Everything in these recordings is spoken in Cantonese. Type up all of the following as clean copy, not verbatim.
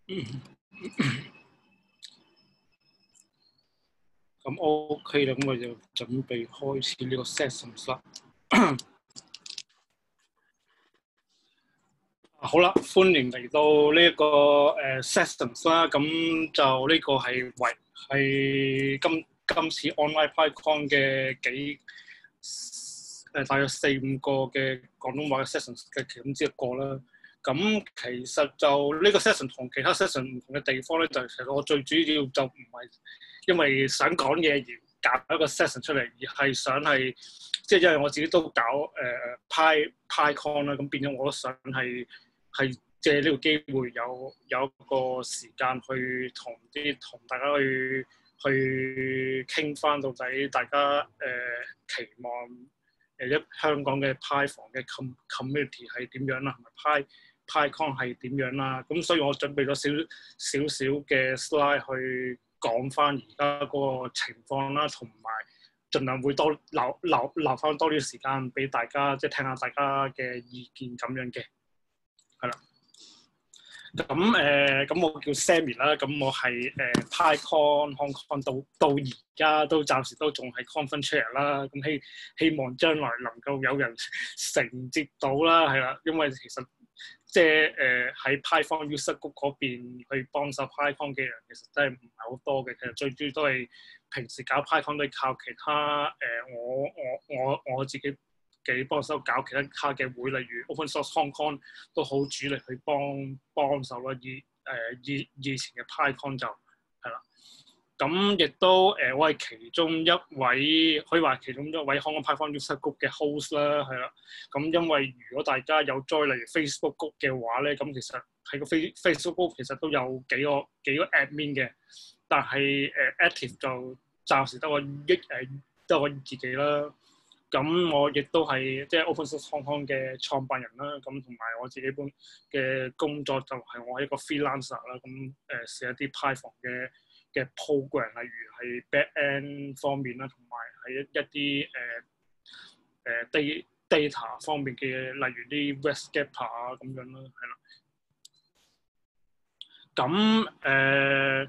咁 OK 啦，咁我就準備開始呢個 sessions 啦。好啦，歡迎嚟到呢一個sessions 啦。咁就呢個係今次 online PyCon 嘅大約4-5個嘅廣東話嘅 sessions 嘅其中之一個啦。咁其實就呢個 session 同其他 session 唔同嘅地方咧，就其實我最主要就唔係因為想講嘢而搞一個 session 出嚟，而係想係即係因為我自己都搞PyCon 啦，咁變咗我都想係借呢個機會有一個時間去同大家去傾翻到底大家期望香港嘅 Pi 房嘅 community 係點樣啦，同埋 PyCon 係點樣啦。咁所以我準備咗少嘅 slide 去講翻而家嗰個情況啦，同埋盡量會多留翻多啲時間俾大家，即係聽下大家嘅意見咁樣嘅，係啦。咁我叫 Sammy 啦，咁我係PyCon Hong Kong 到而家都暫時都仲係 Conference Chair 啦，咁希望將來能夠有人承接到啦，係啦，因為其實即係喺 PyCon User Group 嗰邊去幫手 PyCon 嘅人，其實真係唔係好多嘅。其實最主要都係平時搞 PyCon 都係靠其他我自己幫手搞其他嘅會，例如 Open Source Hong Kong 都好主力去幫手啦。以前嘅 PyCon 就係啦。咁亦都我係其中一位，可以話其中一位 Hong Kong PyCon User Group 嘅 host 啦，係啦。咁因為如果大家有 join 例如 Facebook Group 嘅話咧，咁其實喺個 Facebook Group 其實都有幾個 admin 嘅，但係active 就暫時得我自己啦。咁我亦都係即係 Open Source Hong Kong 嘅創辦人啦。咁同埋我自己本嘅工作就係我係一個 freelancer 啦。咁寫一啲 Python 嘅 program，例如係 back-end 方面啦，同埋係一啲data 方面嘅嘢，例如啲 REST-SCAPA 啊咁樣啦，係啦。咁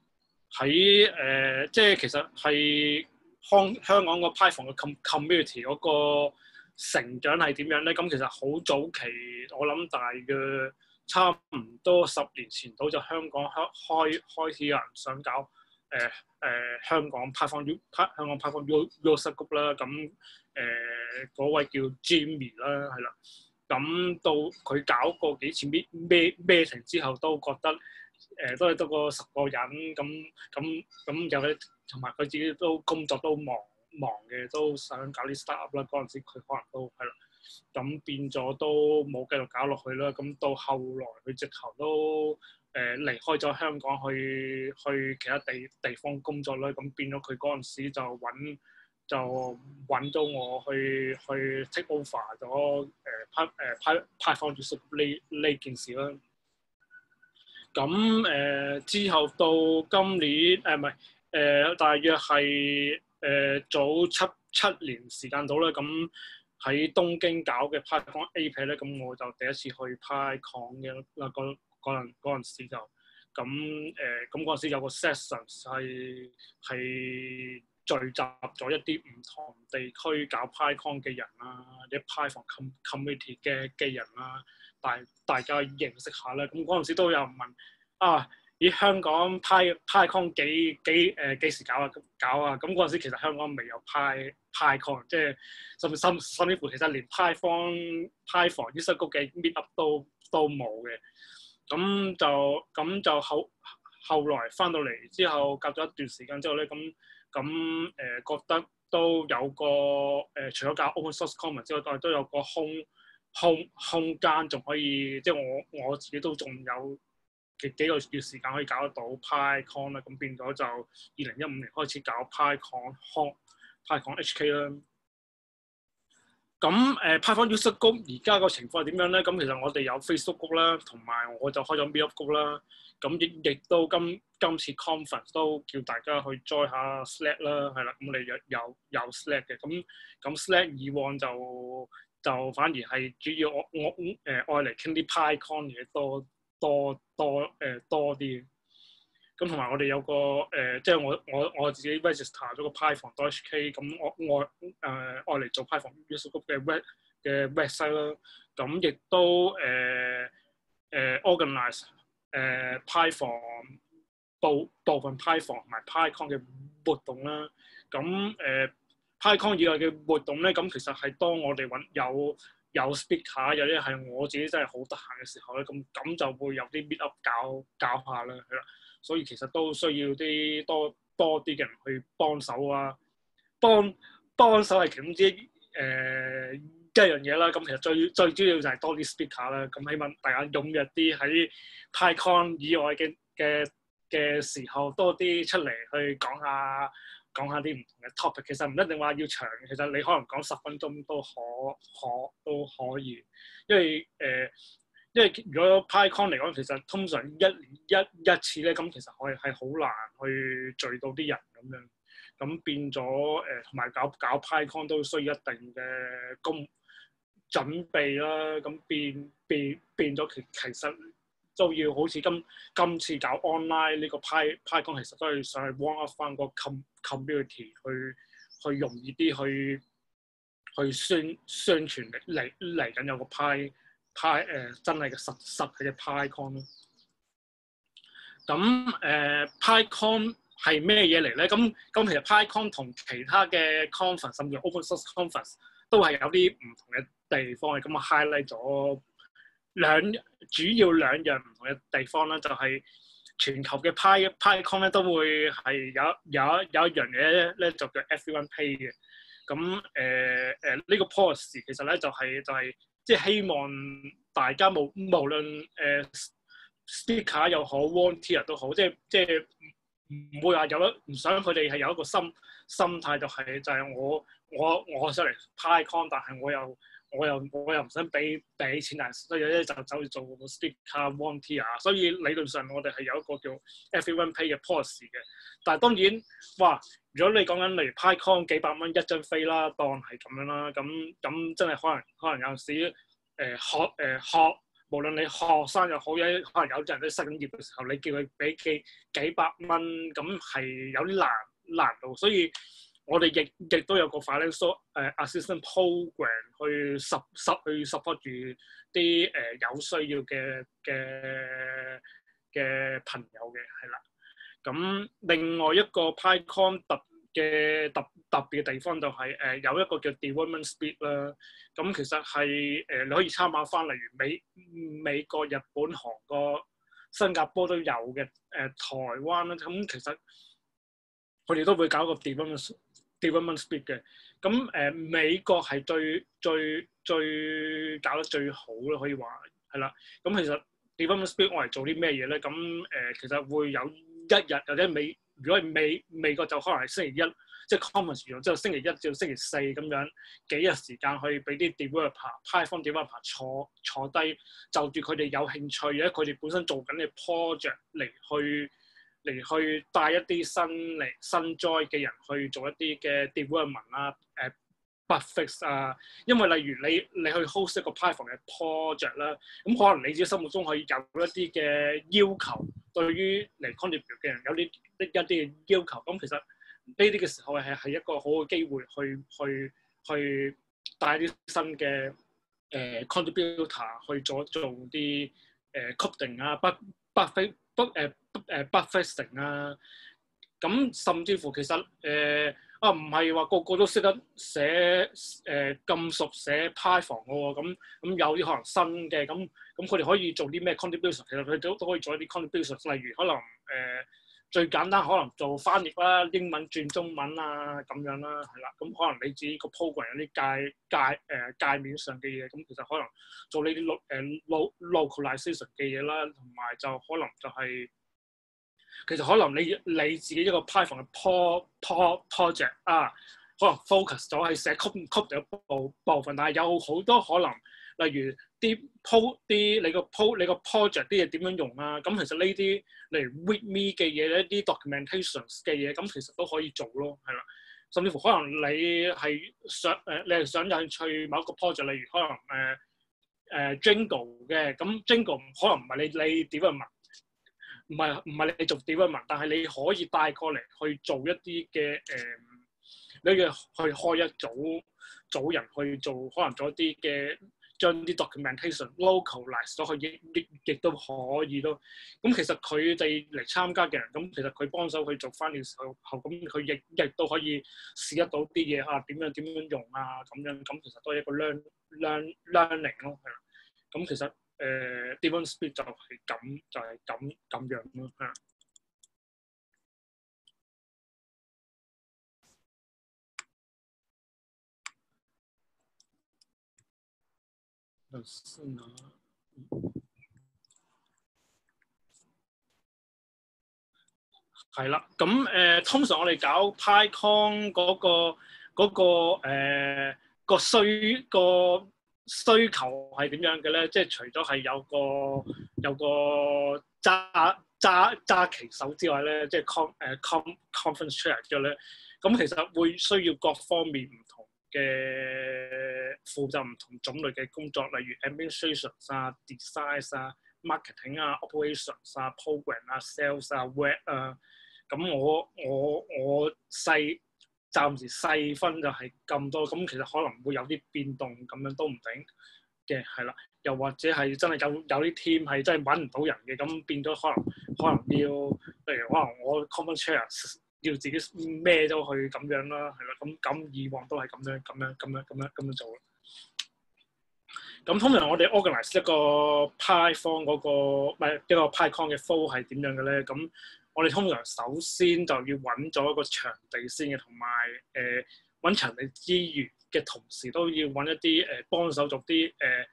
喺即係其實係香港個 Python 嘅 community 嗰個成長係點樣咧？咁其實好早期，我諗大約差唔多10年前到就香港開始有人想搞香港 Python User Group 啦。咁嗰位叫 Jimmy 啦，係啦。咁到佢搞過幾次 meeting 之後，都覺得都係得個10個人，咁有啲同埋佢自己都工作都忙嘅，都想搞啲 startup 啦。嗰陣時佢可能都係啦，咁變咗都冇繼續搞落去啦。咁到後來佢直頭都離開咗香港去其他地方工作啦。咁變咗佢嗰陣時就揾到我去 take over 咗PyCon User Group呢件事啦。咁之後到今年唔係大約係早七年時間到啦。咁喺東京搞嘅 PyCon APEC 咧，咁我就第一次去 PyCon 嘅啦。嗰陣時就咁嗰陣時有個 session 係聚集咗一啲唔同地區搞 PyCon 嘅人啦，啲 Python community 嘅人啦，大家認識下啦。咁嗰陣時都有人問啊，咦香港 PyCon 幾時搞啊？咁嗰陣時其實香港未有 PyCon， 即係甚至乎其實連 Python User Group 嘅 meetup 都冇嘅。咁就後來翻到嚟之後，隔咗一段時間之後咧，覺得都有個除咗搞 Open Source Commons 之外，但係都有個空間，仲可以即係我自己都仲有幾個月時間可以搞得到 PyCon 啦。咁變咗就2015年開始搞 PyCon HK 啦。咁PyCon User Group 而家個情況係點樣咧？咁其實我哋有 Facebook Group 啦，同埋我就開咗 Meetup Group 啦。咁亦都今次 conference 都叫大家去 join 下 Slack 啦，係啦。咁我哋有 Slack 嘅。咁 Slack 以往就反而係主要我愛嚟傾啲 PyCon 嘢多啲。咁同埋我哋有個即係我自己 register 咗個 Python.hk， 咁我嚟做 Python user group 嘅 website 啦。咁亦都organize Python 部分 Python 同埋 PyCon 嘅活動啦。咁PyCon 以外嘅活動咧，咁其實係當我哋揾有 speaker， 有啲係我自己真係好得閒嘅時候咧，咁就會有啲 meet up 搞下啦，係啦。所以其實都需要啲多啲嘅人去幫手啊，幫手係其中之一樣嘢啦。咁其實最主要就係多啲 speaker 啦。咁希望大家踴躍啲喺 PyCon 以外嘅時候多啲出嚟去講下啲唔同嘅 topic。其實唔一定話要長，其實你可能講10分鐘都可以，因為如果 PyCon 嚟講，其實通常一年一次咧，咁其實係好難去聚到啲人咁樣，咁變咗同埋搞 PyCon 都需要一定嘅準備啦，咁變咗其實都要好似今次搞 online 呢個 PyCon， 其實都係想去 warm up 翻個 community 去容易啲去宣傳嚟緊有個 真係嘅實體嘅 PyCon 咯。咁PyCon 係咩嘢嚟咧？咁其實 PyCon 同其他嘅 conference 甚至 open source conference 都係有啲唔同嘅地方嘅。咁我 highlight 咗主要兩樣唔同嘅地方啦，就係全球嘅 PyCon 咧都會係有一樣嘢咧就叫 Everyone Pay 嘅。咁呢個 policy 其實咧就係即係希望大家無論speaker 又好 volunteer 都好，即係唔會話唔想佢哋係有一個心態就係我想嚟 PyCon， 但係我又唔想俾錢，但係所以咧就走去做 speaker volunteer。所以理論上我哋係有一個叫 everyone pay 嘅 policy 嘅。但係當然如果你講緊例如 PyCon 幾百蚊一張飛啦，當係咁樣啦，咁真係可能有陣時學無論你學生又好，可能有啲人都失緊業嘅時候，你叫佢俾幾百蚊，咁係有啲難度。所以我哋亦都有個 financial assistance program 去 support 住啲有需要嘅朋友嘅，係啦。咁另外一個 PyCon 特別嘅地方就係有一個叫 development speed 啦。咁其實係你可以參考翻，例如美國、日本、韓國、新加坡都有嘅。台灣啦，咁其實佢哋都會搞個 development speed 嘅。咁美國係最搞得最好咯，可以話係啦。咁其實 development speed 我嚟做啲咩嘢咧？咁其實會有一日或者如果係美國就可能係星期一，即係 conference 完之後星期一至星期四咁樣幾日時間去俾啲 developer、Python developer 坐低，就住佢哋有興趣或者佢哋本身做緊嘅 project 嚟去帶一啲新 join 嘅人去做一啲嘅 development 啦，bug fix 啊。因為例如你去 host 一個 Python 嘅 project 啦，咁可能你自己心目中可以有一啲嘅要求，對於嚟 contribute 嘅人有一啲嘅要求。咁其實呢啲嘅時候係一個好嘅機會去帶啲新嘅contributor 去做啲coding 啊bug fixing 啊。咁甚至乎其實唔係話個個都識得寫咁熟寫 Python 嘅喎。咁有啲可能新嘅，咁佢哋可以做啲咩 contribution？ 其實佢哋都可以做一啲 contribution， 例如可能最簡單可能做翻譯啦，英文轉中文啊咁樣啦，係啦。咁可能你自己個 program 有啲界面上嘅嘢，咁其實可能做呢啲localization 嘅嘢啦，同埋就可能就係其實可能你自己一個 Python 嘅 project 啊，可能 focus 咗係寫 code 嘅部分，但係有好多可能，例如你個 project 啲嘢點樣用啊？咁其實呢啲例如 readme 嘅嘢咧，啲 documentations 嘅嘢，咁其實都可以做咯，係啦。甚至乎可能你係想有興趣某一個 project，例如可能 Jingle 嘅，咁 Jingle 可能唔係你點樣問，唔係你做點樣問，但係你可以帶過嚟去做一啲嘅你嘅去開一組人去做，可能做一啲嘅將啲 documentation localize 咗去，亦都可以咯。咁其實佢哋嚟參加嘅人，咁其實佢幫手去做翻嘅時候，咁佢亦都可以試得到啲嘢啊，點樣用啊，咁樣咁其實都係一個 learning 咯，係啦。咁其實Devon Speed 就係咁樣咯，係。係啦，咁通常我哋搞 PyCon 個需求係點樣嘅咧？即係除咗係有個揸旗手之外咧，即係conference chair 之外咧，咁其實會需要各方面唔同嘅負責唔同種類嘅工作，例如 administration 啊、design 啊、marketing 啊、operations 啊、program 啊、sales 啊、web 啊。咁我暫時細分就係咁多，咁其實可能會有啲變動，咁樣都唔定嘅，係啦。又或者係真係有啲 team 係真係揾唔到人嘅，咁變咗可能要，例如可能我 common chair 要自己孭咗去咁樣啦，係啦。咁以往都係咁樣做。咁通常我哋 organize 一個 PyCon 嗰個唔係一個 PyCon 嘅 flow 係點樣嘅咧？咁我哋通常首先就要揾咗一個場地先嘅，同埋揾場地之餘嘅同時都要揾一啲幫手做啲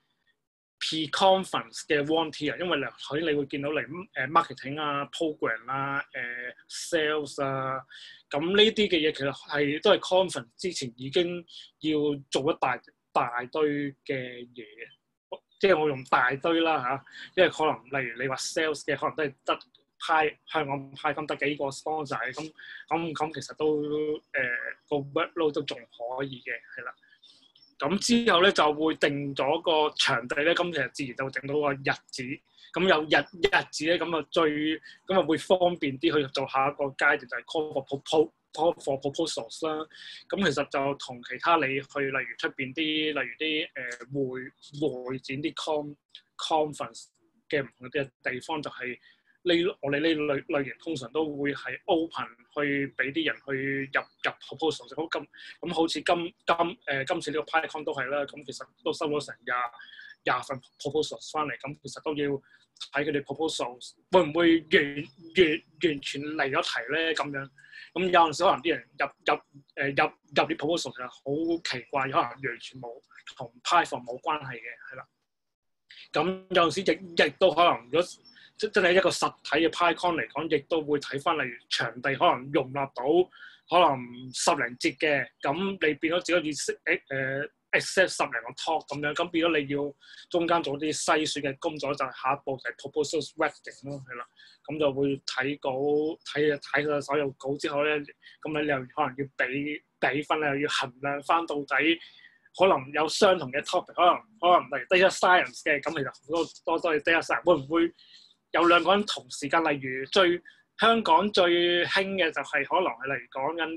pre-conference 嘅 volunteer，因為你會見到嚟marketing 啊、program 啦、sales 啊，咁呢啲嘅嘢其實都係 conference 之前已經要做一大堆嘅嘢，即係我用大堆啦嚇，因為可能例如你話 sales 嘅，可能都係得香港派咁得幾個 sponsor，咁其實都個 workload 都仲可以嘅，係啦。咁之後咧就會定咗個場地咧，咁其實自然就會定到個日子。咁有日子咧，咁啊會方便啲去做下一個階段，就係 call for proposals 啦。咁其實就同其他你去，例如出邊啲，例如啲會展啲 conference 嘅唔同嘅地方，就係我哋呢類型通常都會係 open 去俾啲人去入 proposal。咁好似今次呢個 PyCon 都係啦，咁其實都收咗成廿份 proposals 翻嚟，咁其實都要睇佢哋 proposals 會唔會完全離咗題咧咁樣。咁有陣時可能啲人入啲 proposal 其實好奇怪，可能完全冇同 Python 冇關係嘅，係啦。咁有陣時亦都可能，如果真係一個實體嘅 PyCon 嚟講，亦都會睇翻，例如場地可能容納到可能10零節嘅，咁你變咗只可以accept 10零個 talk 咁樣，咁變咗你要中間做啲篩選嘅工作，就係下一步就係 proposal writing 咯，係啦，咁就會睇稿睇曬所有稿之後咧，咁你又可能要俾分，你又要衡量翻到底可能有相同嘅 topic， 可能例如 data science 嘅，咁其實好多係 data science， 會唔會有兩個人同時間？例如香港最興嘅就係可能係例如講緊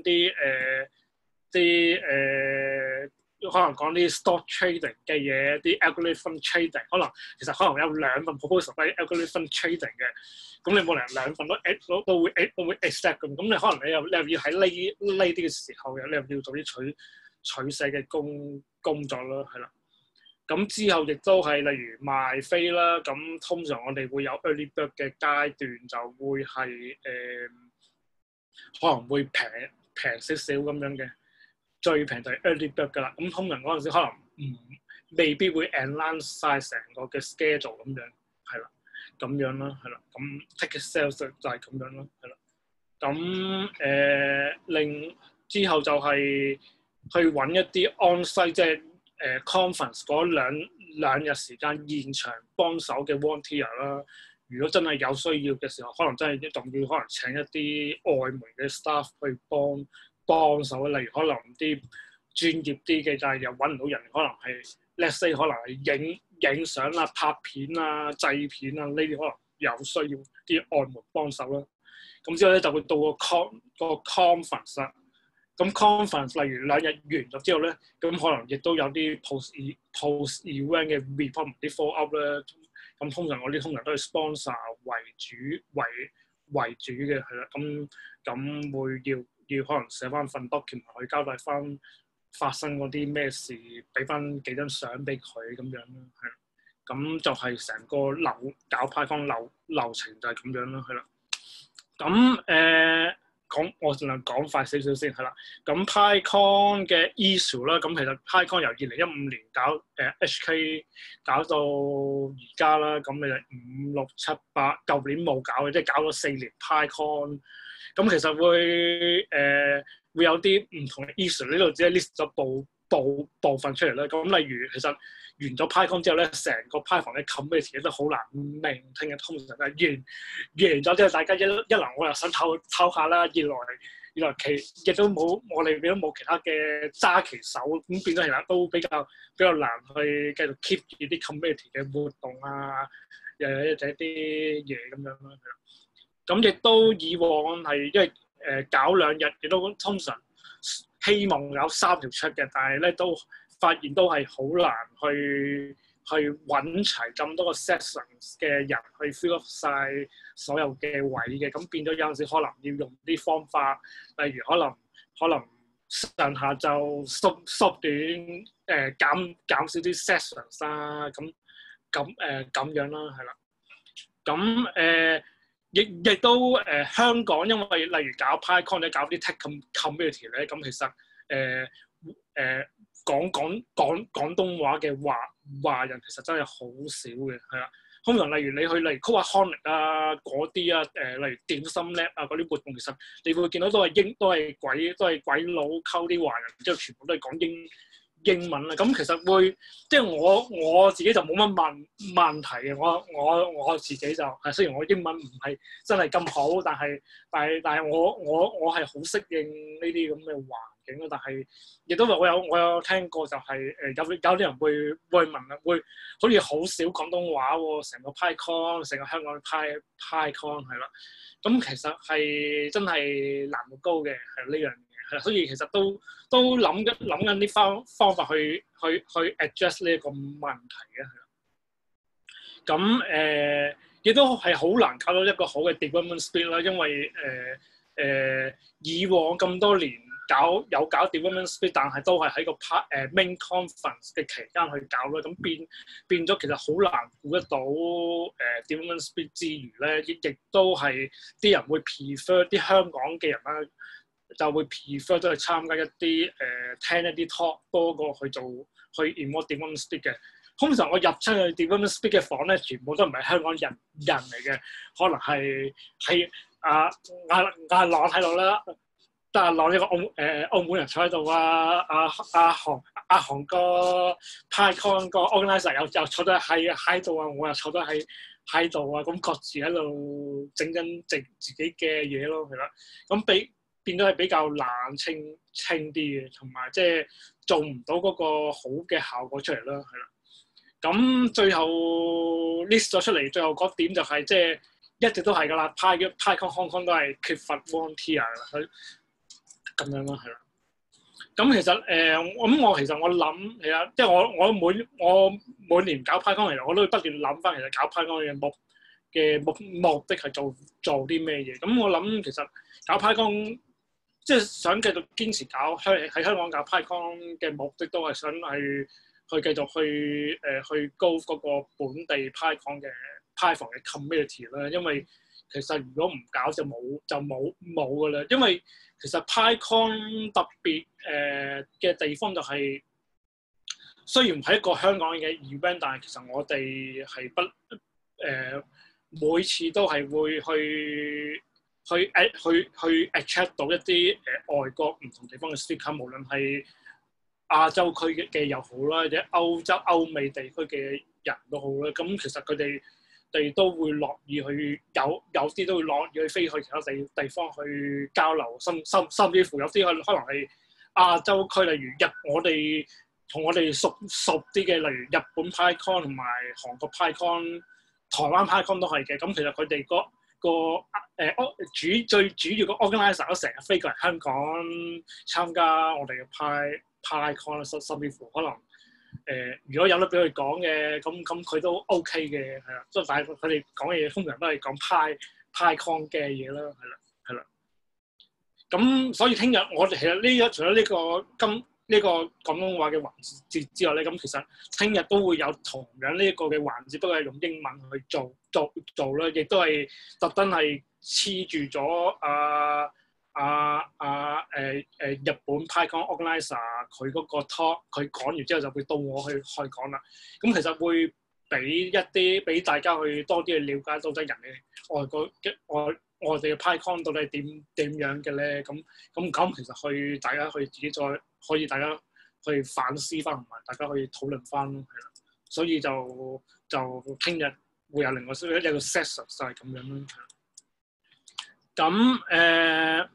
可能講啲 stock trading 嘅嘢，啲 algorithm trading， 其實可能有兩份 proposal 係 algorithm trading 嘅，咁你冇理由兩份都會 accept 咁，你可能你又要喺呢啲嘅時候，你又要做啲取捨嘅工作咯，係啦。咁之後亦都係例如賣飛啦，咁通常我哋會有 early bird 嘅階段，就會係可能會平少少咁樣嘅，最平就係 early bird 噶啦。咁通常嗰陣時可能未必會 announce 曬成個嘅 schedule 咁樣，係啦，咁樣啦，係啦。咁 ticket sales 就係咁樣咯，係啦。咁之後就係去揾一啲 on-site 即係conference 嗰兩日時間現場幫手嘅 volunteer 啦，如果真係有需要嘅時候，可能真係仲要可能請一啲外媒嘅 staff 去幫手，例如可能啲專業啲嘅，但係又揾唔到人，可能係 let's say 可能係影相啊、拍片啊、製片啊呢啲可能有需要啲外門幫手啦。咁之後咧就會到個 conference 啦。咁 conference 例如2日完咗之後咧，咁可能亦都有啲 post event 嘅 report 啲 follow up 啦。咁通常我啲通常都係 sponsor 為主嘅係啦。咁會要可能寫翻份 document 去交代翻發生嗰啲咩事，俾翻幾張相俾佢咁樣啦，係啦。咁就係成個搞派方流程就係咁樣啦，係啦。咁我盡量講快少少先係啦。咁 PyCon 嘅 issue 啦，咁其實 PyCon 由2015年搞HK 搞到而家啦，咁你5、6、7、8，舊年冇搞嘅，即係搞咗4年 PyCon。咁其實會有啲唔同嘅 issue， 呢度只係 list 咗部分出嚟啦。咁例如其實完咗 PyCon 之後咧，成個 Python 嘅 community 都好難聆聽嘅。通常係完咗之後，大家一來我又想唞下啦，二來亦都冇我哋都冇其他嘅揸旗手，咁變咗其實都比較難去繼續 keep 住啲 community 嘅活動啊，又或者啲嘢咁樣啦。咁亦都以往係因為搞2日，亦都通常希望有3條出嘅，但係咧都發現都係好難去揾齊咁多個 sessions 嘅人去 fill up 曬所有嘅位嘅，咁變咗有陣時可能要用啲方法，例如可能上下就縮短減少啲 sessions 啊，咁樣啦，係啦，咁亦都香港，因為例如搞 PyCon 咧，搞啲 tech community 咧，咁其實講廣東話嘅華人其實真係好少嘅，係啦。通常例如你去例如 Codaholic 啊嗰啲啊，例如點心 lab 啊嗰啲活動，其實你會見到都係鬼佬溝啲華人，之後全部都係講英文啦。咁其實會即係我自己就冇乜問題嘅。我自己就係雖然我英文唔係真係咁好，但係我係好適應呢啲咁嘅環境咯。但係亦都我有聽過就係有啲人會問啊，會好似好少廣東話喎，成個 PyCon 成個香港 PyCon 係啦。咁其實係真係難度高嘅係呢樣嘢。係，所以其實都諗緊啲方法去 address 呢一個問題嘅，係啦。咁亦都係好難搞到一個好嘅 development speed 啦，因為以往咁多年搞 development speed，但係都係喺個main conference 嘅期間去搞啦，咁變咗其實好難估得到development speed 之餘咧，亦都係啲人會 prefer 啲香港嘅人啦。就會 prefer 都係參加一啲聽一啲 talk 多過去 involve development speed 嘅。通常我入親去 development speed 嘅房咧，全部都唔係香港人嚟嘅，可能係阿朗喺度啦，得阿朗呢個澳門人坐喺度啊，阿韓哥 PyCon 個 organizer 又坐得喺度啊，我又坐得喺度啊，咁各自喺度整緊自己嘅嘢咯，係啦，咁變咗係比較冷清啲嘅，同埋即係做唔到嗰個好嘅效果出嚟啦，係啦。咁最後 list 咗出嚟，最後嗰點就係即係一直都係㗎啦。PyCon Hong Kong 都係缺乏 volunteer 啦，咁樣啦，係啦。咁其實我其實我諗係啊，即係我每年搞 PyCon 其實我都會不斷諗翻，其實搞 PyCon 嘅目的係做啲咩嘢。咁我諗其實搞 PyCon即係想繼續堅持喺香港搞 PyCon 嘅目的，都係想去繼續去高嗰個本地 PyCon 嘅 Python 嘅 community 啦。因為其實如果唔搞就冇㗎啦。因為其實 PyCon 特別嘅地方就係、雖然唔係一個香港嘅 event， 但係其實我哋係每次都係會去 attract 到一啲外國唔同地方嘅 speaker， 無論係亞洲區嘅又好啦，或者歐美地區嘅人都好啦。咁其實佢哋都會樂意去有啲都會樂意去飛去其他地方去交流，甚至乎有啲可能係亞洲區，例如我哋同我哋熟啲嘅，例如日本 PyCon 同埋韓國 PyCon、台灣 PyCon 都係嘅。咁其實佢哋最主要個 organizer 都成日飛過嚟香港參加我哋嘅 PyCon，甚至乎可能如果有得俾佢講嘅，咁佢都 OK 嘅，係啦。即係但係佢哋講嘅嘢通常都係講 PyCon 嘅嘢啦，係啦。咁所以聽日我哋其實除咗呢個廣東話嘅環節之外咧，咁其實聽日都會有同樣呢一個嘅環節，不過係用英文去做啦，亦都係特登係黐住咗日本 PyCon organizer 佢嗰個 talk， 佢講完之後就會到我去講啦。咁其實會俾大家去多啲去了解到底人哋我哋嘅 PyCon 到底係點樣嘅咧？咁其實大家去自己再可以大家去反思翻，同埋大家可以討論翻咯，係啦。所以就聽日會有另外一個 session 就係咁樣咯。咁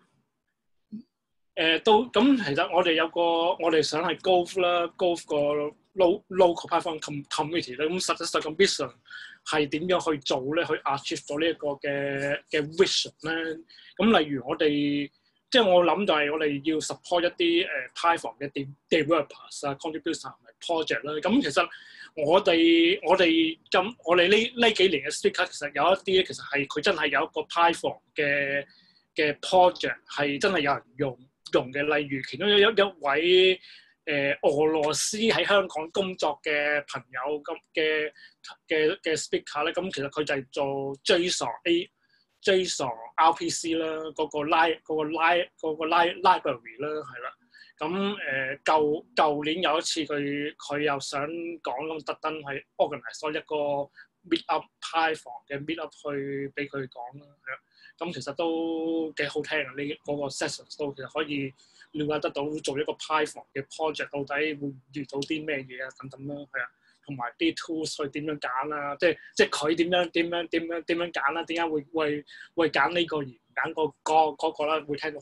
其實我哋想係 Golf 個 local Python community 咧，咁實質上個 mission 係點樣去做咧？去 achieve 到呢一個嘅 vision 咧？咁例如我哋即係我諗就係我哋要 support 一啲Python 嘅 developers 啊、contributors 同埋 project 啦。咁其實我哋呢幾年嘅 speaker 其實有一啲咧，其實係佢真係有一個 Python 嘅 project 係真係有人用嘅。例如其中一位俄羅斯喺香港工作嘅朋友咁嘅 speaker 咧，咁其實佢就係做 JSON RPC 啦，嗰個 library 啦，係啦。咁舊年有一次佢又想講咁，特登係 organize 咗一個 meet up Python 嘅 meet up 去俾佢講啦，係啦。咁其實都幾好聽啊！嗰個 sessions 都其實可以了解得到做一個 Python 嘅 project 到底會遇到啲咩嘢啊等等啦，係啊，同埋啲 tools 去點樣揀啊，即係佢點樣揀啦？點解會揀呢個而唔揀嗰個啦？會聽到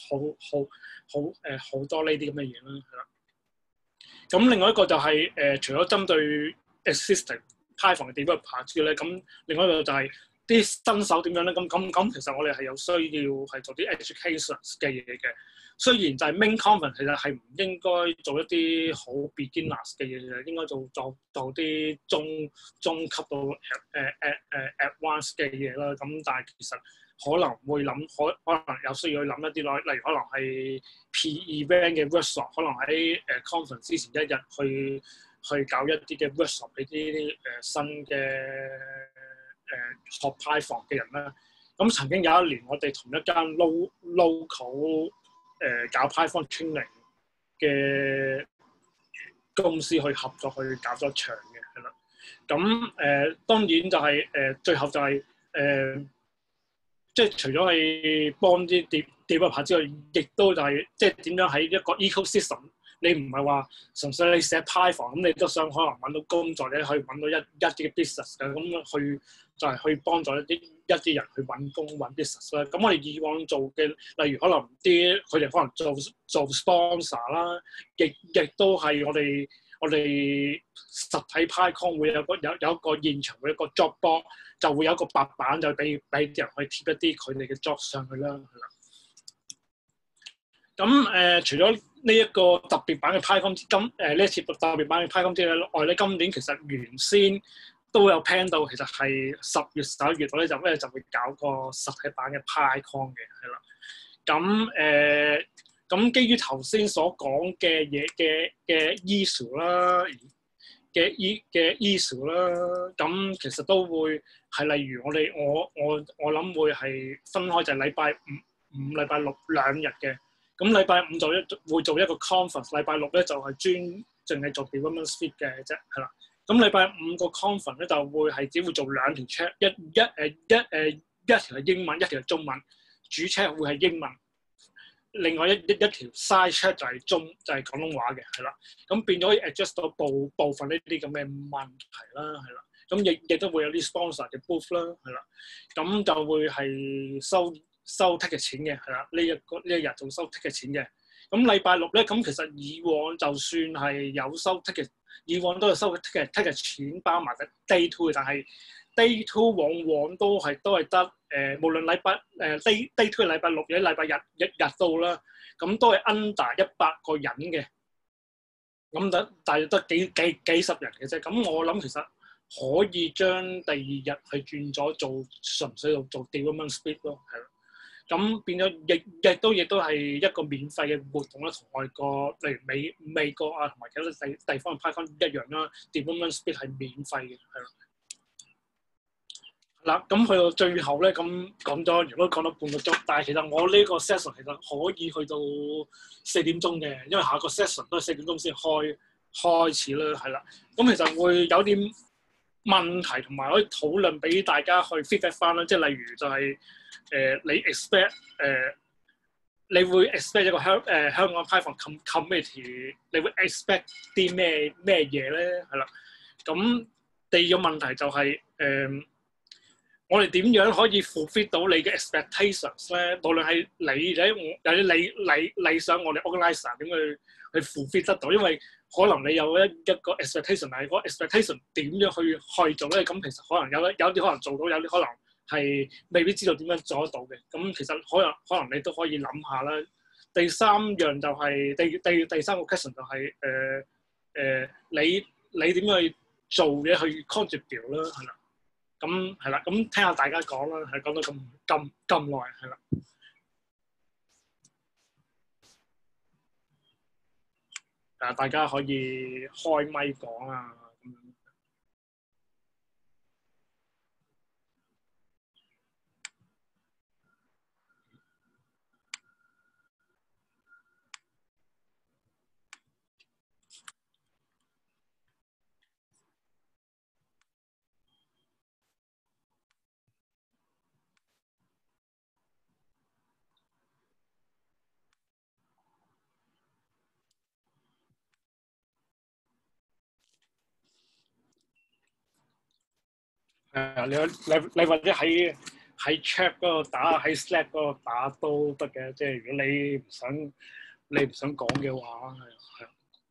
好多呢啲咁嘅嘢啦，係啦。咁另外一個就係除咗針對 existing Python 嘅 developer 之外咧，咁另外一個就係啲新手點樣咧？咁其實我哋係有需要係做啲 education 嘅嘢嘅。雖然就係 main conference 其實係唔應該做一啲好 beginners 嘅嘢嘅，應該做啲中級到advanced 嘅嘢啦。咁但係其實可能會可能有需要去諗一啲例如可能係 pre-event 嘅 workshop， 可能喺conference 之前一日去搞一啲嘅 workshop 俾啲新嘅學 Python 嘅人啦。咁曾經有一年我哋同一間 local 搞 Python training 嘅公司去合作去搞咗場嘅，係啦。咁當然就係最後就係即係除咗係幫啲 developer 之外，亦都就係即係點樣喺一個 ecosystem。你唔係話純粹你寫 Python 咁，你都想可能揾到工作，你可以揾到一啲嘅 business 嘅，咁就係去幫助一啲人去揾工揾 business 啦。咁我哋以往做嘅，例如可能佢哋可能做 sponsor 啦，亦都係我哋實體 PyCon 會有一個現場會有一個 job board， 就會有一個白板，就俾啲人去貼一啲佢哋嘅 job 上去啦，係啦。咁除咗呢一個特別版嘅 PyCon 呢一次特別版嘅 PyCon 之外咧，今年其實原先都有 plan 到，其實係10月11月度咧就會搞個實體版嘅 PyCon 嘅，係啦。咁基於頭先所講嘅嘢嘅 issue 啦，嘅 issue 啦，咁其實都會係例如我諗會係分開就係禮拜五、禮拜六2日嘅。咁禮拜五會做一個 conference， 禮拜六咧就係淨係做 development speak 嘅啫，係啦。咁禮拜五個 conference 咧就會係只會做2條 chat， 一條係英文，一條係中文。主 chat 會係英文，另外一條 side chat 就係廣東話嘅，係啦。咁變咗可以 adjust 到部分呢啲咁嘅問題啦，係啦。咁亦都會有啲 sponsor 嘅 booth 啦，係啦。咁就會係收 ticket 錢嘅，係啦，呢一日仲收 ticket 錢嘅。咁咁禮拜六咧，咁其實以往就算係有收 ticket，以往都有收 ticket 錢包埋嘅 day two 嘅，但係 day two 往往都係得無論禮拜day two 嘅禮拜六或者禮拜日到啦，咁都係 under 100個人嘅，咁大約得幾十人嘅啫。咁我諗其實可以將第二日係轉咗做純粹做 development speed 咯，係咯。咁變咗亦都係一個免費嘅活動啦，同外國例如美國啊同埋其他地方嘅 PyCon 一樣啦。development speed 係免費嘅，係咯。嗱，咁去到最後咧，咁講咗，如果講到半個鐘，但係其實我呢個 session 其實可以去到4點鐘嘅，因為下個 session 都係4點鐘先開始啦，係啦。咁其實會有啲問題同埋可以討論俾大家去 feedback 翻啦，即係例如就係、你 expect 你會 expect 一個香港 Python community， 你會 expect 啲咩嘢咧？係啦，咁第二個問題就係、我哋點樣可以 fulfill 到你嘅 expectations 咧？無論係你或者有啲你想我哋 organizer 點去 fulfill 得到？因為可能你有一個 expectation， 但係嗰個 expectation 點樣去做咧？咁其實可能有啲可能做到，有啲可能係未必知道點樣做得到嘅。咁其實可能你都可以諗下啦。第三樣就係、第三個 question 就係、你點樣去做嘢去 contribute 啦？係啦。咁係啦，咁聽下大家講啦，係講到咁耐，係啦。大家可以開咪講啊。你或者喺 chat 嗰度打，喺 Slack 嗰度打都得嘅。即係如果你唔想講嘅話，係。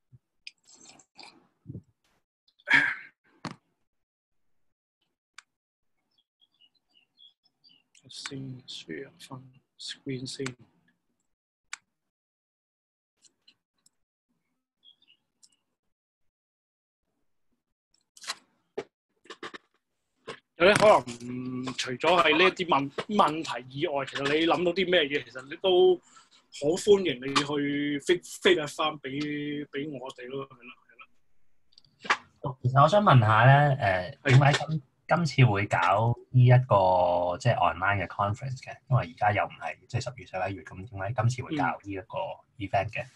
先輸入翻 screen 先。有啲可能除咗係呢一啲問題以外，其實你諗到啲咩嘢，其實你都好歡迎你去 feedback 翻俾我哋咯，係啦。 其實我想問下咧，點解今次會搞呢一個即係 online 嘅 conference 嘅？因為而家又唔係即係10月11月咁，點解今次會搞呢一個 event 嘅？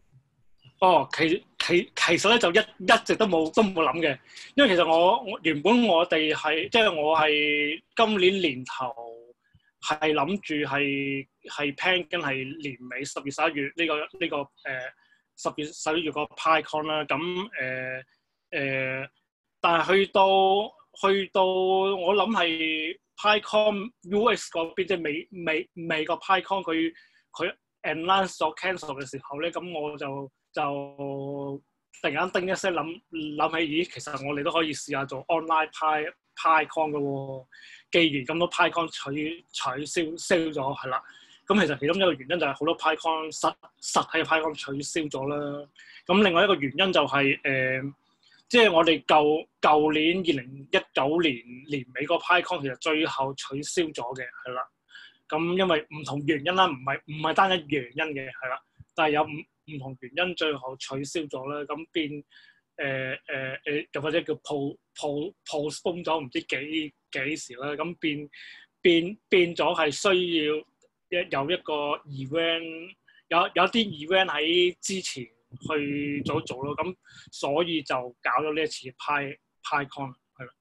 其實咧就一直都冇諗嘅，因為其實我原本我哋係即係我係今年年頭係諗住係 plan 緊係年尾10月11月呢個10月11月個 PyCon 啦，咁但係去到我諗係 PyCon US 嗰邊，即係美國 PyCon 佢 announce 咗 cancel 嘅時候咧，咁我就突然間叮一聲諗起，咦，其實我哋都可以試下做 online PyCon 嘅喎。既然咁多 PyCon 取消咗，係啦。咁其實其中一個原因就係好多 PyCon 實體嘅 PyCon 取消咗啦。咁另外一個原因就係即係我哋舊年2019年年尾個 PyCon 其實最後取消咗嘅，係啦。咁因為唔同原因啦，唔係單一原因嘅，係啦。但係有唔同原因最後取消咗啦，咁變又或者叫 postpone 咗唔知幾時啦，咁變咗係需要有一個 event，有啲 event 喺之前去做咯，咁所以就搞咗呢一次 PyCon 係啦。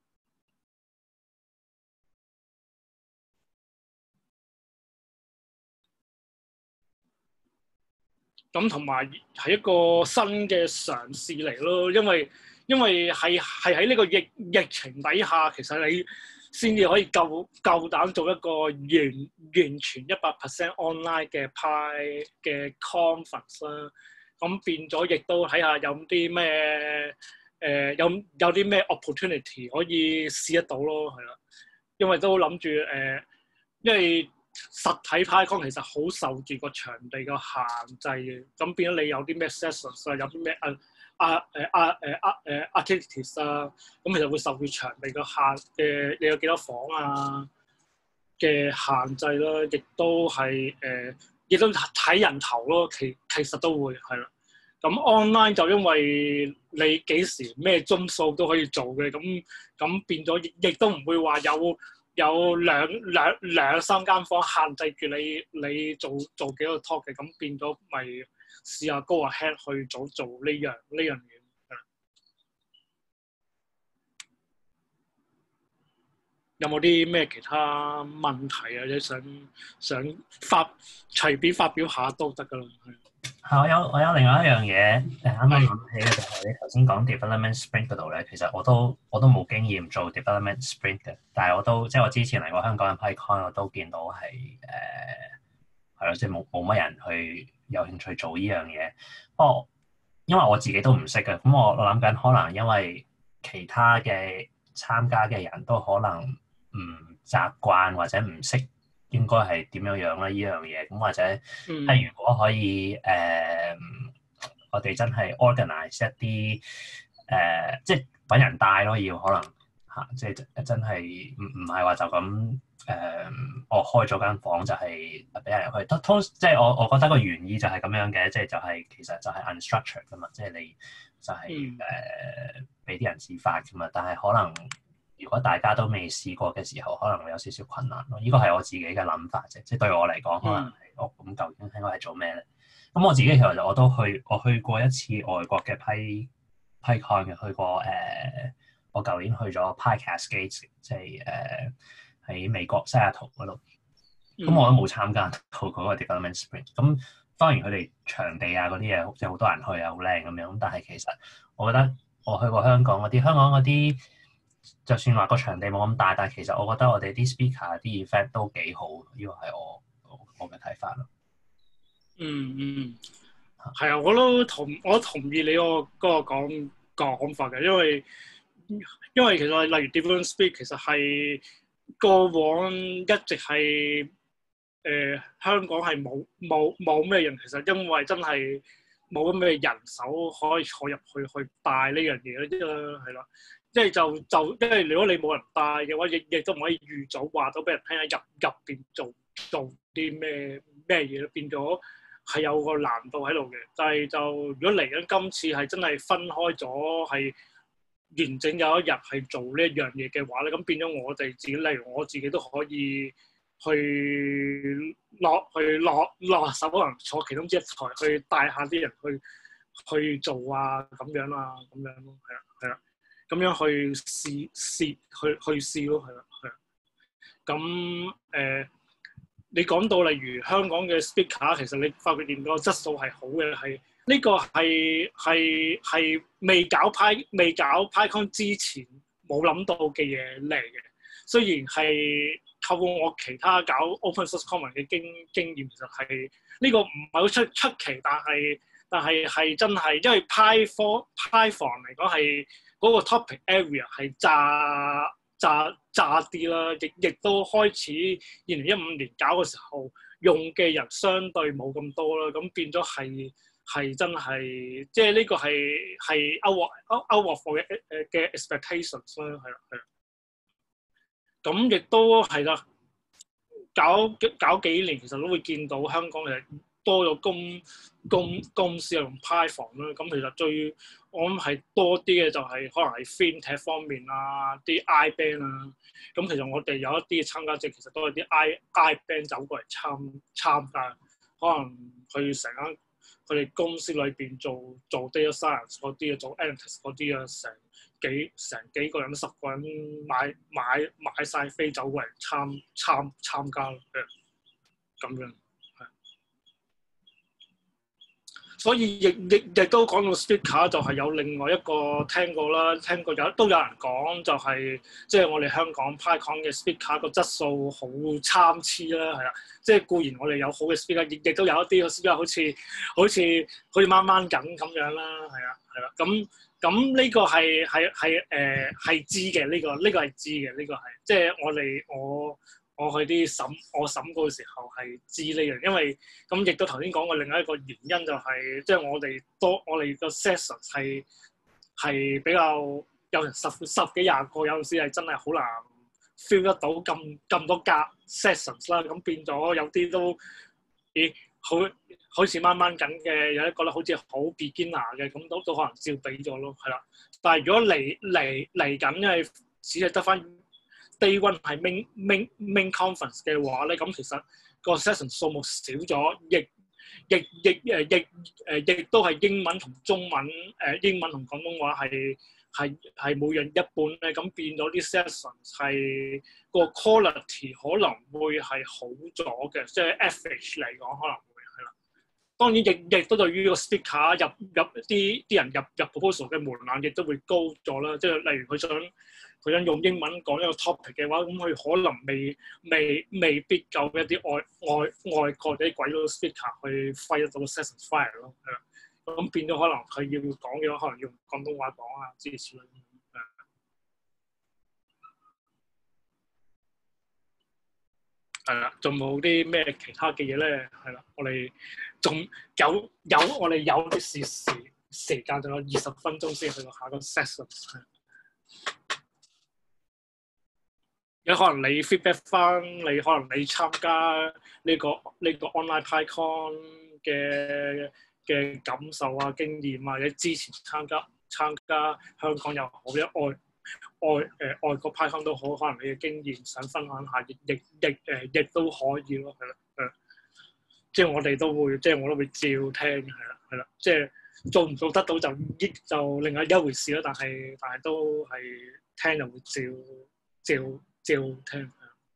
咁同埋係一個新嘅嘗試嚟咯，因為因為係喺呢個疫情底下，其實你先至可以夠膽做一個完全100% online 嘅 conference 啦。咁變咗，亦都睇下有啲咩有啲咩 opportunity 可以試得到咯，係啦。因為都諗住因為實體 PyCon 其實好受住個場地個限制嘅，咁變咗你有啲咩 sessions 啊，有啲咩activities 啊，咁其實會受住場地個你有幾多房啊嘅限制啦，亦都係亦都睇人頭咯，其實都會係啦。咁 online 就因為你幾時咩鐘數都可以做嘅，咁變咗亦都唔會話有兩三間房限制住你做幾個 talk 嘅，咁變咗咪試下 go ahead 去做呢樣嘢。有冇啲咩其他問題啊？你想隨便發表下都得噶啦。 係我有另外一樣嘢啱啱諗起嘅就係你頭先講 development sprint 嗰度咧，其實我都冇經驗做 development sprint 嘅，但係即係我之前嚟過香港嘅 PyCon 我都見到係係咯，即係冇乜人去有興趣做呢樣嘢。不過因為我自己都唔識嘅，咁我諗緊可能因為其他嘅參加嘅人都可能唔習慣或者唔識應該係點樣樣咧呢樣嘢，咁或者係如果可以我哋真係 organize 一啲即係揾人帶咯，要可能嚇，即係真係唔係話就咁我開咗間房就係俾人入去。即係我覺得個原意就係咁樣嘅，即係其實就係 unstructured 噶嘛，即係你就係俾啲人自發噶嘛，但係可能。如果大家都未試過嘅時候，可能會有少少困難咯。呢個係我自己嘅諗法啫，即係對我嚟講，可能係咁究竟應該係做咩咧？咁我自己其實我去過一次外國嘅PyCon 嘅，去過我舊年去咗 PyCascade，即係喺美國西雅圖嗰度。咁我都冇參加到嗰個 development sprint。咁當然佢哋場地啊嗰啲嘢，即係好多人去啊，好靚咁樣。但係其實我覺得我去過香港嗰啲。就算話個場地冇咁大，但係其實我覺得我哋啲 speaker 啲 effect 都幾好，呢個係我嘅睇法咯。 係啊，我都同意你嗰個講法嘅，因為其實例如 development speak 其實係過往一直係香港係冇咩人，其實因為真係冇咁嘅人手可以坐入去帶呢樣嘢咯，係啦。即係就因為如果你冇人帶嘅話，亦都唔可以預早話到俾人聽喺入邊做啲咩嘢，變咗係有個難度喺度嘅。但係就如果嚟緊今次係真係分開咗，係完整有一日係做呢一樣嘢嘅話咧，咁變咗我哋自己，例如我自己都可以去落手，可能坐其中之一台去帶下啲人去做啊，咁樣咯，係啦。咁樣去試咯，係啦。咁你講到例如香港嘅 speaker，其實你發覺見到質素係好嘅，係呢個係未搞 PyCon 之前冇諗到嘅嘢嚟嘅。雖然係透過我其他搞 Open Source Commons 嘅經驗，其實係呢個唔係好出奇，但係真係因為 Python 嚟講係。嗰個 topic area 係炸啲啦，亦都開始2015年搞嘅時候，用嘅人相對冇咁多啦，咁變咗係真係，即係呢個係 out of 嘅 expectations 啦，係啦。咁亦都係啦，搞幾年其實都會見到香港嘅多咗公司用 Python 啦，咁其實我諗係多啲嘅就係可能係 FinTech 方面啊，啲 iBand 啊，咁其實我哋有一啲參加者其實都係啲 iBand 走過嚟參加，可能佢哋公司裏邊做 data science 嗰啲啊，做 analytics 嗰啲啊，成幾個人10個人買晒飛走過嚟參加咯，咁樣。 所以亦都講到 speaker 就係有另外一個聽過都有人講就係即係我哋香港 PyCon 嘅 speaker 個質素好參差啦，係啦，即係固然我哋有好嘅 speaker，亦都有一啲 speaker 好似掹掹緊咁樣啦，係啦，咁呢個係知嘅，呢個係知嘅，呢個係即係我去我審稿嘅時候係知呢樣，因為咁亦都頭先講過另外一個原因就係、即係我哋個 session 係比較有人十幾廿個，有陣時係真係好難 feel 得到咁多格 sessions 啦，咁變咗有啲都好似掹掹緊嘅，有啲覺得好似好 beginner 嘅，咁都可能照俾咗咯，係啦。但係如果嚟緊，因為只係得翻Day One 係 main conference 嘅話咧，咁其實個 session 數目少咗，亦都係英文同中文英文同廣東話係每樣一半咧，咁變咗啲 session 係個 quality 可能會係好咗嘅，即係 average 嚟講可能會係啦。當然亦都對於個 speaker 入啲人入 proposal 嘅門檻亦都會高咗啦，即係例如佢想用英文講一個 topic 嘅話，咁佢可能未必夠一啲外國啲鬼佬 speaker 去揮得到 session file 咯，係啦。咁變咗可能佢要講嘅話，可能用廣東話講啊之類咁。係啦，仲冇啲咩其他嘅嘢咧？係啦，我哋仲我哋有啲時間，仲有20分鐘先去到下個 session。有可能你 feedback 翻，可能你參加呢個 online PyCon 嘅感受啊、經驗啊，或者之前參加香港又好，或者外國 PyCon 都好，可能你嘅經驗想分享下，亦都可以咯，係啦，即係我哋都會，即係我都會照聽，係啦，即係做唔做得到就另外一回事啦。但係都係聽就會照聽。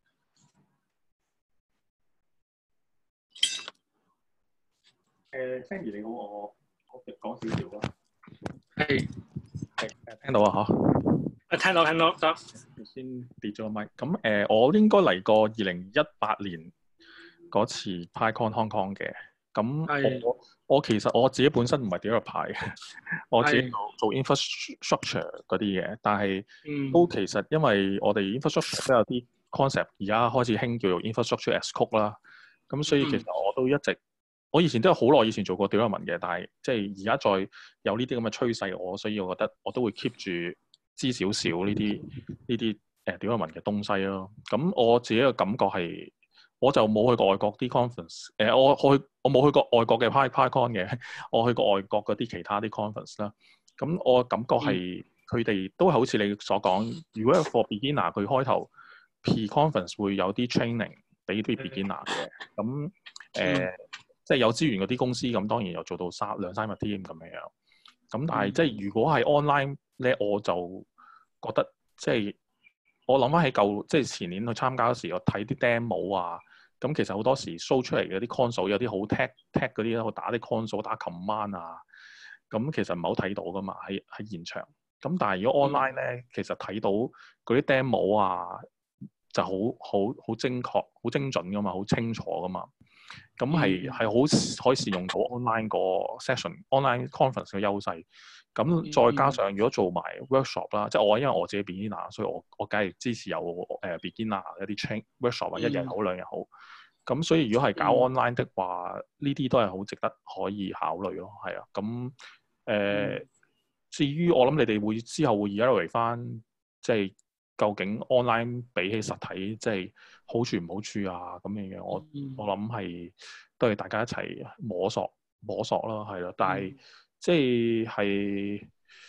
Sandy 你好，我講少少啦。 係聽到啊嚇。 聽到得。 先跌咗個麥。咁我應該嚟過2018年嗰次 PyCon Hong Kong 嘅。咁我其實我自己本身唔係 developer 嘅，我自己做 infrastructure 嗰啲嘢，但係都其實因為我哋 infrastructure 都有啲 concept，而家開始興叫做 infrastructure as code 啦。咁所以其實我都一直，我以前都有好耐以前做過 development 嘅，但係即係而家再有呢啲咁嘅趨勢，所以我覺得我都會 keep 住知少少呢啲development 嘅東西咯。咁我自己嘅感覺係，我就冇去過外國啲 conference，我冇去過外國嘅 PyCon 嘅，我去過外國嗰啲其他啲 conference 啦。咁我感覺係佢哋都係好似你所講，如果係 for beginner，佢開頭 P-conference 會有啲 training 俾啲 beginner 嘅。咁即係有資源嗰啲公司，咁當然又做到2-3日 team 咁樣。咁但係即係如果係 online 咧，我就覺得即係我諗翻起即係前年去參加嗰時，我睇啲 demo 啊。咁其實好多時 show 出嚟嘅啲 console 有啲好 tech 嗰啲咧，我打啲 console 打 command 啊，咁其實唔係好睇到噶嘛，喺現場。咁但係如果 online 咧，其實睇到嗰啲 demo 啊，就好精確、好精準噶嘛，好清楚噶嘛。咁係好可以善用到 online 個 session、online conference 嘅優勢。咁再加上如果做埋 workshop 啦，即係因為我自己 beginner，所以我梗係支持有beginner 一啲 train workshop 啊，一日好2日好。咁所以如果係搞 online 的話，呢啲都係好值得可以考慮咯，係啊。咁至於我諗你哋之後會 evaluate 翻，即係究竟 online 比起實體即係好處唔好處啊咁樣。我諗係都係大家一齊摸索啦，係啦。但係即係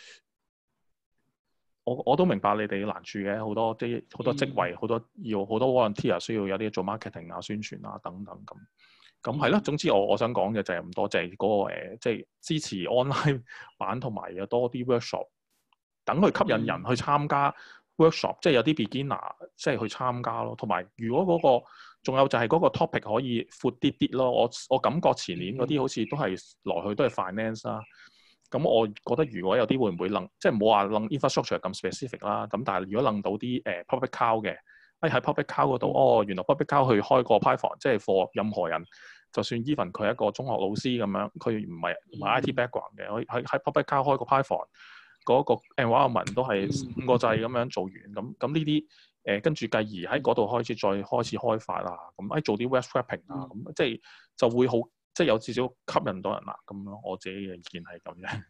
我都明白你哋嘅難處嘅，好多職位，好多 volunteer 需要有啲做 marketing 啊、宣傳啊等等咁係咯。總之我想講嘅就係咁多，就係嗰個即係支持 online 版同埋有多啲 workshop， 等佢吸引人去參加 workshop， 即係有啲 beginner 即係去參加咯。同埋如果嗰個仲有就係嗰個 topic 可以闊啲啲咯。我感覺前年嗰啲好似都係來去都係 finance 啦。咁我覺得如果有啲會唔會諗，即係冇話諗 infrastructure 咁 specific 啦。咁但係如果諗到啲public cloud 嘅，喺 public cloud 嗰度，原來 public cloud 去開個 Python，即係 for 任何人，就算 even 佢係一個中學老師咁樣，佢唔係 IT background 嘅，可以喺 public cloud 開個 Python，嗰個 environment 都係5個掣咁樣做完。咁呢啲跟住繼而喺嗰度開始開發啊，咁做啲 web scraping 啊，咁即係就會好。即係有至少吸引到人啦，咁咯。我自己嘅意見係咁嘅。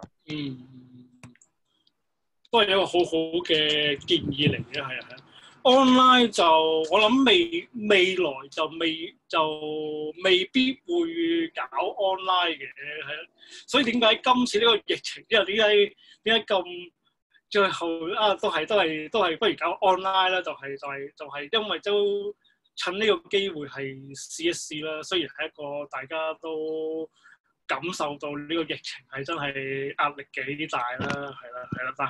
都係一個好好嘅建議嚟嘅，係啊。online 就我諗未來就未必會搞 online 嘅，係啊。所以點解今次呢個疫情之後點解咁最後都係不如搞 online 啦？就係因為都。趁呢個機會係試一試啦，雖然係一個大家都感受到呢個疫情係真係壓力幾大啦，係啦，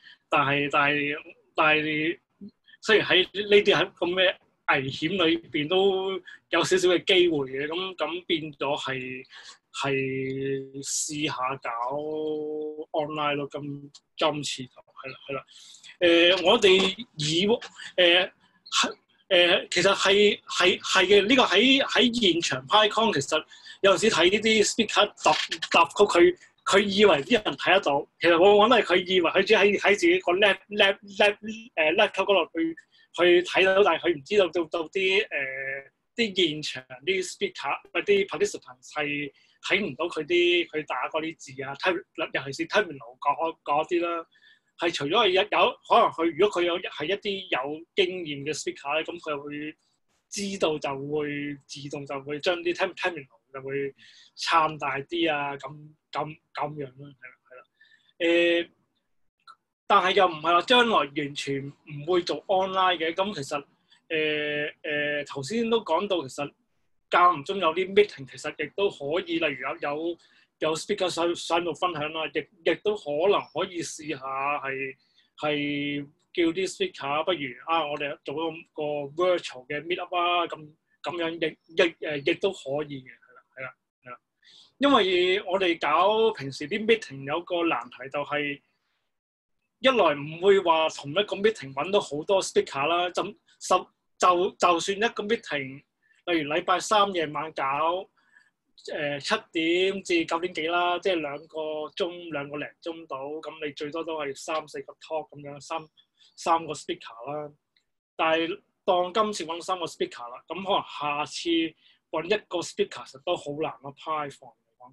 但係雖然喺呢啲喺咁嘅危險裏邊都有少少嘅機會嘅，咁變咗係試下搞 online 咯，今次就係啦，我哋其實係嘅，呢個喺現場 PyCon 其實有陣時睇呢啲 speaker 答曲，佢以為啲人睇得到，其實往往都係佢以為佢只喺自己個 laptop 嗰度去睇到，但係佢唔知道到啲現場啲 speaker 或啲 participants 係睇唔到佢打嗰啲字啊，尤其是 terminal 嗰啲啦。係除咗係有可能佢如果佢係一啲有經驗嘅 speaker 咧，咁佢會知道就會自動就會將啲 terminal 就會撐大啲啊，咁樣啦，係啦，但係又唔係話將來完全唔會做 online 嘅，咁其實頭先都講到，其實間唔中有啲 meeting 其實亦都可以，例如有 speaker 上度分享啦，亦都可能可以試下係叫啲 speaker，不如我哋做個 virtual 嘅 meet up 啊，咁樣亦都可以嘅，係啦，因為我哋搞平時啲 meeting 有個難題就係一來唔會話同一個 meeting 揾到好多 speaker 啦，就算一個 meeting，例如禮拜3夜晚搞。7點至9點幾啦，即係2個零鐘到，咁你最多都係3-4個 talk 咁樣，三個 speaker 啦。但係當今次揾3個 speaker 啦，咁可能下次揾一個 speaker 實都好難咯。Python 嚟講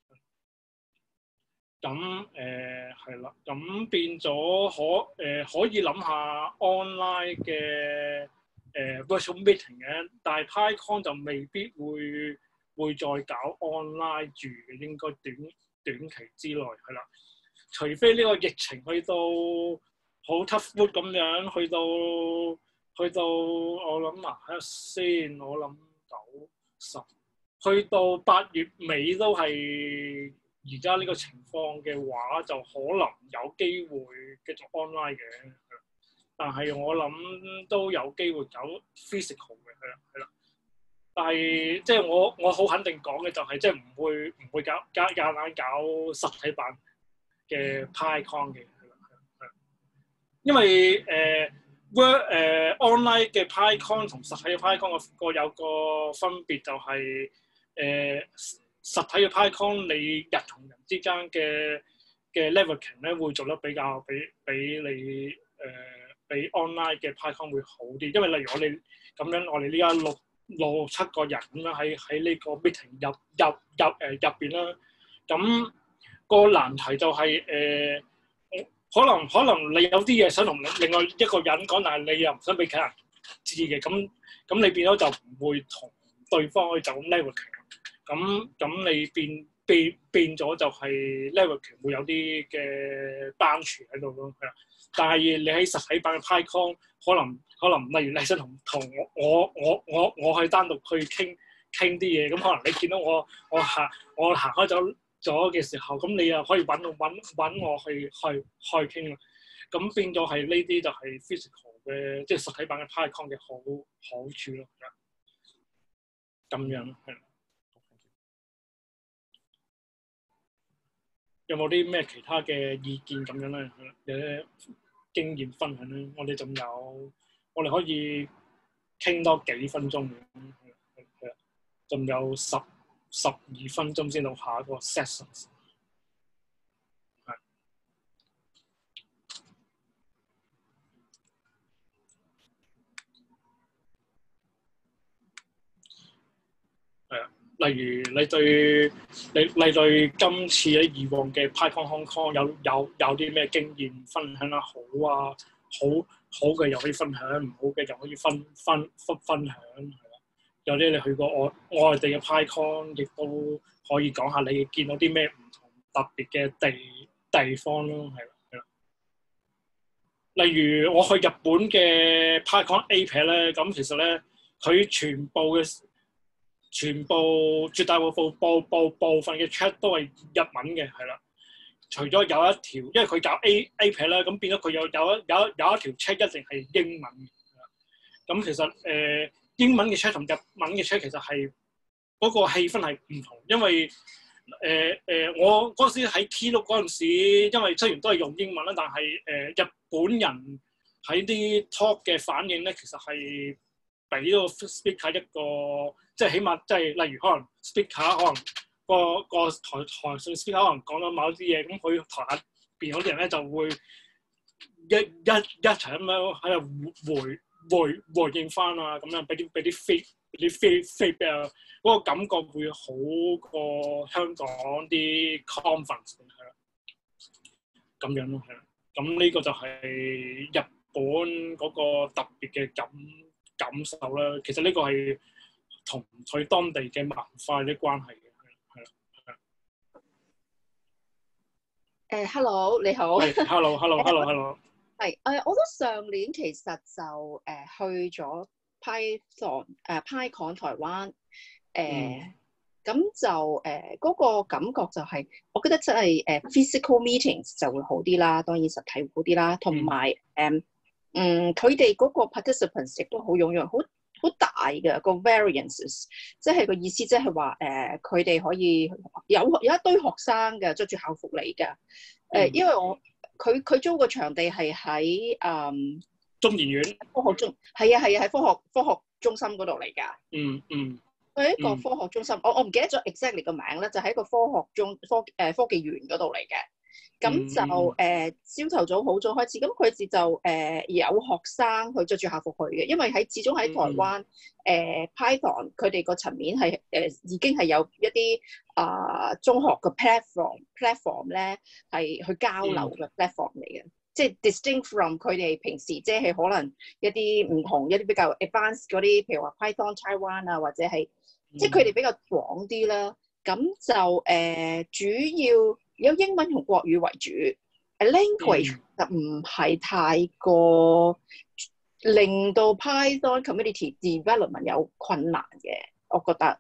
咁係啦，咁變咗可以諗下 online 嘅virtual meeting 嘅，但係 PyCon 就未必會再搞 online 住嘅，應該短期之內係啦，除非呢個疫情去到好 tough wood 咁樣，去到我諗睇下先，我諗去到8月尾都係而家呢個情況嘅話，就可能有機會繼續 online 嘅，但係我諗都有機會搞 physical 嘅，係啦。但係即係我好肯定講嘅就係即係唔會夾硬搞實體版嘅 PyCon 嘅，係因為online 嘅 PyCon 同實體嘅 PyCon 有個分別就係實體嘅 PyCon 你人同人之間嘅 networking 咧會做得比比 online 嘅 PyCon 會好啲，因為例如我哋呢家6-7個人咁樣喺呢個 meeting 入邊啦，咁個難題就係可能你有啲嘢想同另外一個人講，但係你又唔想俾其他人知嘅，咁你變咗就唔會同對方去就咁 networking，咁你變咗就係 networking 會有啲嘅單傳喺度咯，係啦。但係你喺實體版嘅 PyCon 可能例如你想同我去單獨去傾啲嘢，咁可能你見到我行開咗嘅時候，咁你又可以揾我去傾啦。咁變咗係呢啲就係 physical 嘅，即係實體版嘅 PyCon 嘅好處咯。 咁樣係。有冇啲咩其他嘅意見咁樣咧？有啲經驗分享咧？我哋可以傾多幾分鐘嘅，係啦，仲有12分鐘先到下一個 session。例如你對今次喺以往嘅 PyCon Hong Kong 有啲咩經驗分享啦？好嘅又可以分享，唔好嘅又可以分享，係啦。有啲你去過外地嘅 PyCon，亦都可以講下你見到啲咩唔同特別嘅地方咯，係啦。例如我去日本嘅 PyCon APEC 咧，咁其實咧佢全部絕大部分嘅 chat 都係日文嘅，係啦。除咗有一條，因為佢搞 APEC 啦，咁變咗佢有一條 chat 一定係英文嘅。咁其實英文嘅 chat 同日文嘅 chat 其實係嗰個氣氛係唔同，因為我嗰時喺 Keynote 嗰陣時，因為雖然都係用英文啦，但係日本人喺啲 talk 嘅反應咧，其實係俾個 speaker 一個，即係起碼即係例如可能 speaker 可能個台上 speaker 可能講咗某啲嘢，咁佢台下邊嗰啲人咧就會一齊咁樣喺度回應翻啊，咁樣俾啲 feedback 啊，嗰個感覺會好過香港啲 conference 係啦，咁樣咯，係啦。咁呢個就係日本嗰個特別嘅感受啦。其實呢個係同佢當地嘅文化有啲關係嘅，係啦。 Hello， 你好。 Hello。 係我都上年其實就去咗 PyCon 台灣，咁就嗰個感覺就係，我覺得真係physical meetings 就會好啲啦，當然實體會好啲啦，同埋佢哋嗰個 participants 亦都好踴躍，好大嘅個 variances， 即係個意思即係話佢哋可以有一堆學生嘅着住校服嚟嘅，因為佢租個場地係喺中研院科學中，係喺科學中心嗰度嚟㗎。佢係一個科學中心，我唔記得咗 exactly 個名咧，就喺一個科技園嗰度嚟嘅。咁就朝頭早好早開始，咁佢哋就有學生去着住校服去嘅，因為始終喺台灣Python 佢哋個層面係已經係有一啲中學嘅 platform 咧係去交流嘅 platform 嚟嘅，即係 distinct from 佢哋平時即係可能一啲唔同一啲比較 advanced 嗰啲，譬如話 Python Taiwan 啊，或者係即係佢哋比較廣啲啦。咁就主要有英文同國語為主，language 就唔係太過令到 Python community development 有困難嘅，我覺得。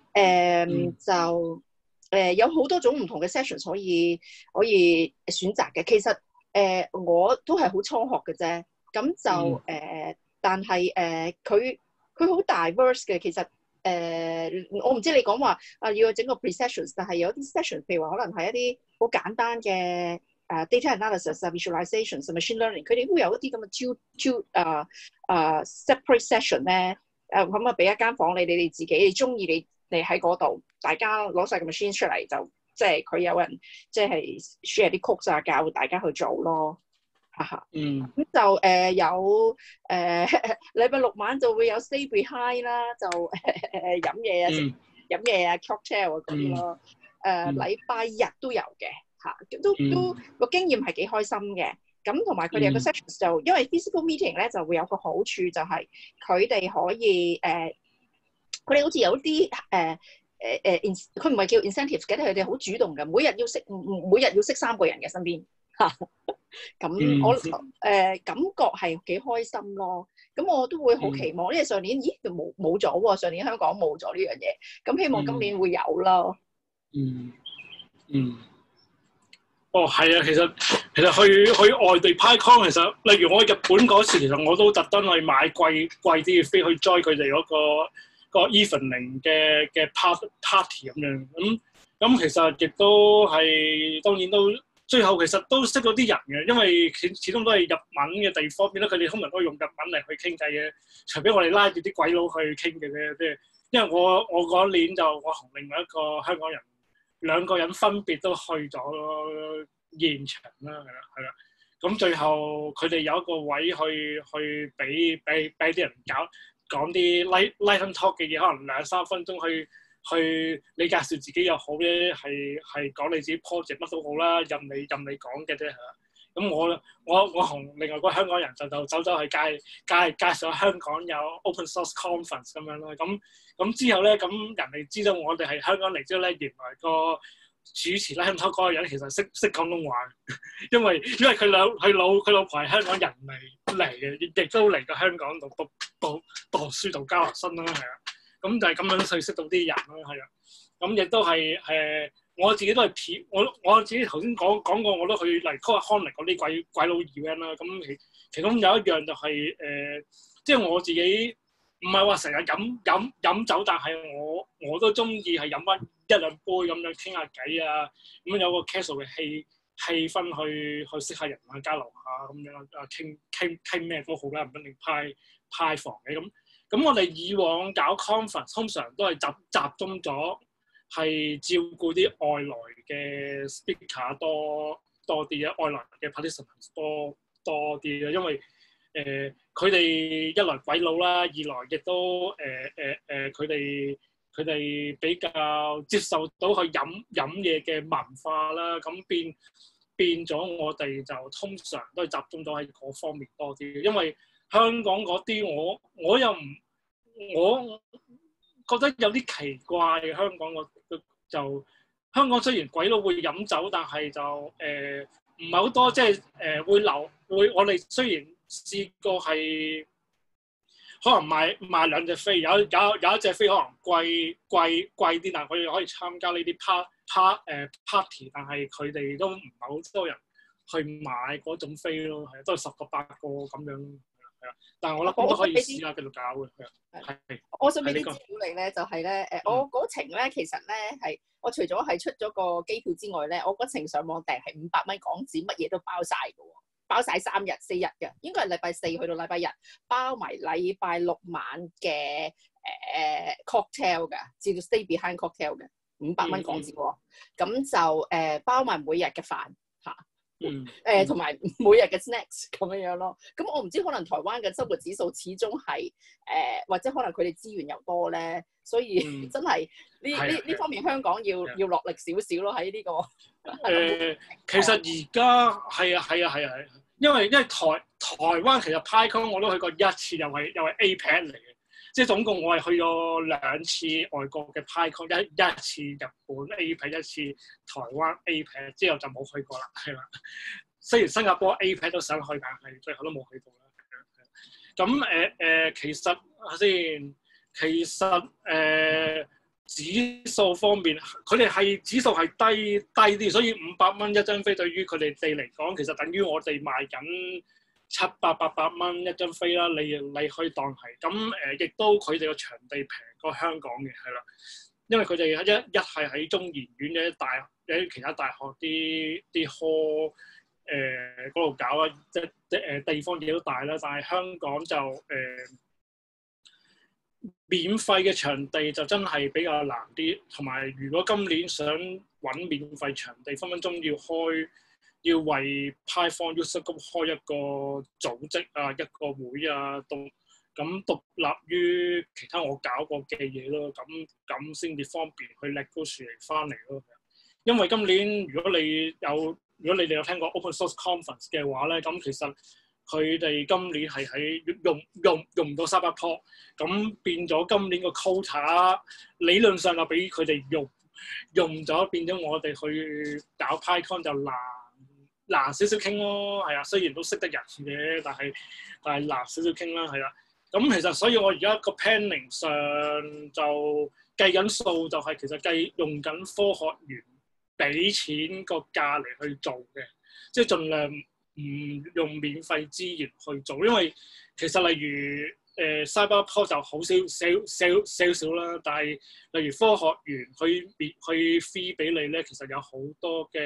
就有好多種唔同嘅 sessions 可以選擇嘅。其實我都係好初學嘅啫，咁就但係佢好 diverse 嘅，其實。我唔知你講話要整個 pre-sessions， 但係有啲 session， 譬如話可能係一啲好簡單嘅data analysis、visualization、machine learning， 佢哋都會有一啲咁嘅separate session 咧。咁啊，俾一間房你哋自己，你中意你喺嗰度，大家攞晒個 machine 出嚟，就即係佢有人即係 share 啲 code 啊，教大家去做咯。咁就有禮拜六晚就會有 stay behind 啦，就飲嘢啊 cocktail 嗰啲咯。禮拜日都有嘅都個經驗係幾開心嘅。咁同埋佢哋有個 sessions 就因為 physical meeting 咧就會有個好處就係佢哋可以佢哋好似有啲佢唔係叫 incentives 嘅，佢哋好主動嘅，每日要識3個人嘅身邊。咁我感覺係幾開心咯，咁我都會好期望，因為上年冇咗喎，上年香港冇咗呢樣嘢，咁希望今年會有咯。 係啊，其實去外地 PyCon， 其實例如我去日本嗰時，其實我都特登去買貴啲嘅飛去 join 佢哋嗰個個 evening 嘅 party 咁樣。咁其實亦都係當然都最後其實都識到啲人嘅，因為始終都係日文嘅地方，變咗佢哋通常都係用日文嚟去傾偈嘅，除非我哋拉住啲鬼佬去傾嘅啫。即係因為我嗰年就我同另外一個香港人兩個人分別都去咗現場啦，係啦。咁最後佢哋有一個位去俾啲人講啲 light and talk 嘅嘢，可能2-3分鐘去你介紹自己又好咧，係講你自己 project 乜都好啦，任你講嘅啫係啦。咁我同另外個香港人就走去介紹香港有 open source conference 咁樣啦。咁之後咧，咁人哋知道我哋係香港嚟之後咧，原來個主持咧，嗰個人其實識廣東話，因為佢老婆係香港人嚟嘅，亦都嚟過香港度讀書讀交流生啦，係啊，咁就係咁樣去識到啲人啦，係啊，咁亦都係我自己都係我自己頭先講過，我都去嚟 CodeCon 嚟嗰啲鬼佬 event 啦，咁其中有一樣就係即係我自己唔係話成日飲酒，但係我都中意係飲翻1-2杯咁樣傾下偈啊，咁有個 casual 嘅氣氛去識下人啊，交流下咁樣啊，傾咩都好啦，唔一定派房嘅咁。咁我哋以往搞 conference 通常都係集中咗係照顧啲外來嘅 speaker 多啲啊，外來嘅 participants 多啲啊，因為佢哋一來鬼佬啦，二來亦都佢哋比較接受到去飲嘢嘅文化啦，咁變咗我哋就通常都係集中咗喺嗰方面多啲，因為香港嗰啲我又唔，我覺得有啲奇怪嘅。香港雖然鬼佬會飲酒，但係就唔係好多，即係會我哋雖然試過係可能買2隻飛，有一隻飛可能貴啲，但係佢哋可以參加呢啲party，但係佢哋都唔係好多人去買嗰種飛咯，係都係10個8個咁樣，係啊。但係我諗都可以試下繼續搞嘅，係。 我想俾啲資料你咧，就係咧我嗰程咧其實咧係我除咗係出咗個機票之外咧，我嗰程上網訂係500蚊港紙，乜嘢都包晒嘅喎。包晒3日4日嘅，應該係禮拜4去到禮拜日，包埋禮拜6晚嘅cocktail 嘅，至到 stay behind cocktail 嘅，500蚊港紙喎。咁就包埋每日嘅飯嚇，同埋每日嘅 snacks 咁樣咯。咁我唔知可能台灣嘅生活指數始終係或者可能佢哋資源又多咧，所以真係呢方面香港要落力少少咯喺呢個。 其實而家係啊，因為台灣其實 PyCon 我都去過1次，又係 APEC 嚟嘅，即係總共我係去咗2次外國嘅 PyCon，一次日本 APEC， 一次台灣 APEC， 之後就冇去過啦，係啦。雖然新加坡 APEC 都想去，但係最後都冇去到啦。咁其實指數方面，佢哋係指數係低啲，所以500蚊一張飛對於佢哋嚟講，其實等於我哋賣緊700-800蚊一張飛啦。你可以當係咁亦都佢哋個場地平過香港嘅，係啦，因為佢哋一係喺中研院嘅有其他大學啲 hall 嗰度搞啦，即地方亦都大啦，但係香港就免費嘅場地就真係比較難啲，同埋如果今年想揾免費場地，分分鐘要為 Python User Group 開一個組織啊，一個會啊，咁獨立於其他我搞過嘅嘢咯，咁先至方便去拎高樹嚟翻嚟咯。因為今年如果你哋有聽過 Open Source Conference 嘅話咧，咁其實佢哋今年係喺用唔到300%，咁變咗今年個 quota 理論上就俾佢哋用咗，變咗我哋去搞 PyCon 就難少少傾咯，係啊，雖然都識得人嘅，但係難少少傾啦，係啦。咁其實所以我而家個 planning 上就計緊數，就係其實用緊科學園俾錢個價嚟去做嘅，即係盡量唔用免費資源去做，因為其實例如 Cyberport 就好少啦，但係例如科學園佢 free 俾你咧，其實有好多嘅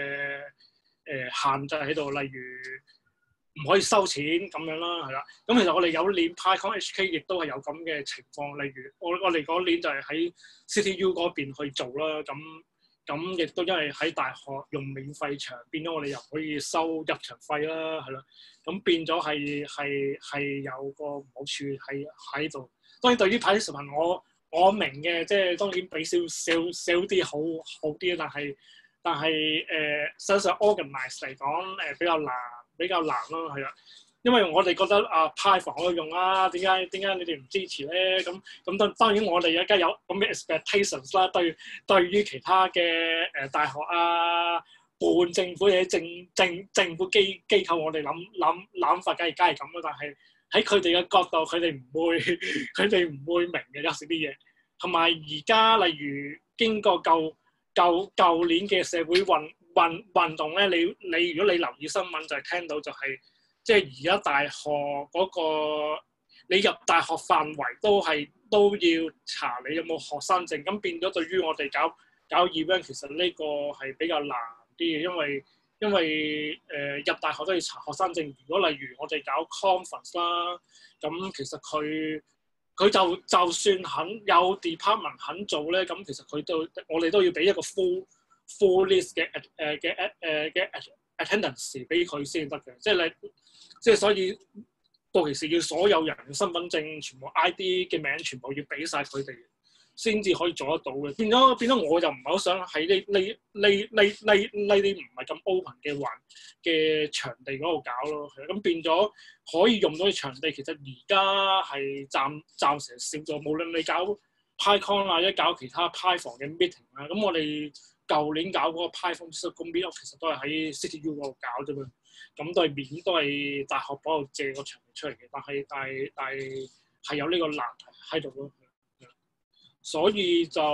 限制喺度，例如唔可以收錢咁樣啦，係啦。咁其實我哋有年 PyCon HK 亦都係有咁嘅情況，例如我哋嗰年就係喺 CityU 嗰邊去做啦，咁亦都因為喺大學用免費場，變咗我哋又可以收入場費啦，係啦。咁變咗係有個唔好處喺度。當然對於 participant 我明嘅，即係當然俾少啲好啲，但係實際上 organize 嚟講比較難咯，係啦。因為我哋覺得派房可以用啊，點解你哋唔支持咧？咁當然我哋而家有咁嘅 expectations 啦，對於其他嘅大學啊、半政府嘅政府機構，我哋諗法梗係咁啦。但係喺佢哋嘅角度，佢哋唔會明嘅有時啲嘢。同埋而家例如經過舊年嘅社會運動咧，你如果你留意新聞就係聽到就係。即係而家大學嗰個，你入大學範圍都要查你有冇學生證，咁變咗對於我哋搞 event 其實呢個係比較難啲嘅，因為入大學都要查學生證。如果例如我哋搞 conference 啦，咁其實佢就算肯有 department 肯做咧，咁其實我哋都要俾一個 full list 嘅attendance 俾佢先得嘅，即係所以到期時要所有人嘅身份證、全部 ID 嘅名全部要俾晒佢哋，先至可以做得到嘅。變咗我就唔係好想喺呢啲唔係咁 open 嘅場地嗰度搞咯。咁變咗可以用到嘅場地，其實而家係暫時少咗。無論你搞 PyCon 啊，一搞其他 Pi 房嘅 meeting 啊，咁我哋舊年搞嗰個 Pi 房個 meet up 其實都係喺 CityU 嗰度搞啫嘛。咁都係大學嗰度借個場地出嚟嘅，但係係有呢個難題喺度咯，所以就